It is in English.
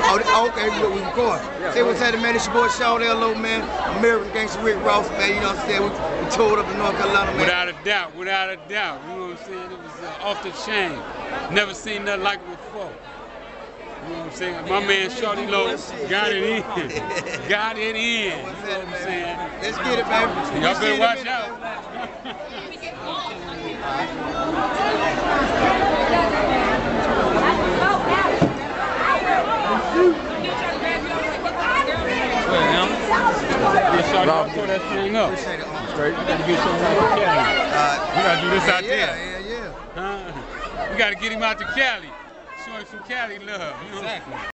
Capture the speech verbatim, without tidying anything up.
Oh, oh, okay, we, we recording. Yeah, Say what's happening, man. It's your boy Shaw there, little man. American Gangster Rick Ross, man. You know what I'm saying? We, we toured up in North Carolina, man. Without a doubt, without a doubt. You know what I'm saying? It was uh, off the chain. Never seen nothing like it before. You know what I'm saying? My man Shorty Low got it in. Got it in. You know what I'm saying? Let's get it, baby. Y'all better watch out. Get Shorty up, throw that thing up. Straight. You gotta get something out to Cali. Uh, we gotta do this yeah, out there. Yeah, yeah, yeah. Huh? We gotta get him out to Cali. Show him some Cali love. You know? Exactly.